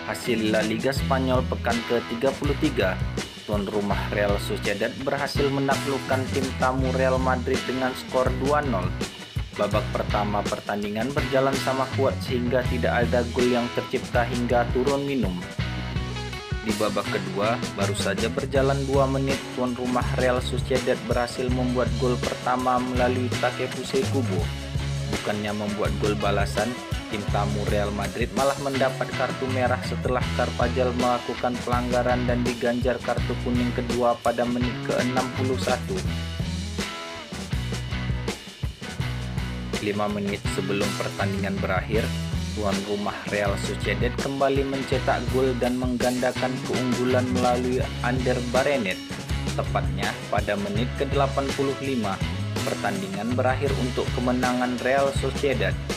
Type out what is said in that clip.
Hasil La Liga Spanyol pekan ke-33, tuan rumah Real Sociedad berhasil menaklukkan tim tamu Real Madrid dengan skor 2-0. Babak pertama pertandingan berjalan sama kuat sehingga tidak ada gol yang tercipta hingga turun minum. Di babak kedua, baru saja berjalan 2 menit, tuan rumah Real Sociedad berhasil membuat gol pertama melalui Takefuse Kubo. Bukannya membuat gol balasan, tim tamu Real Madrid malah mendapat kartu merah setelah Carvajal melakukan pelanggaran dan diganjar kartu kuning kedua pada menit ke-61. 5 menit sebelum pertandingan berakhir, tuan rumah Real Sociedad kembali mencetak gol dan menggandakan keunggulan melalui Ander Barenet. Tepatnya pada menit ke-85, pertandingan berakhir untuk kemenangan Real Sociedad.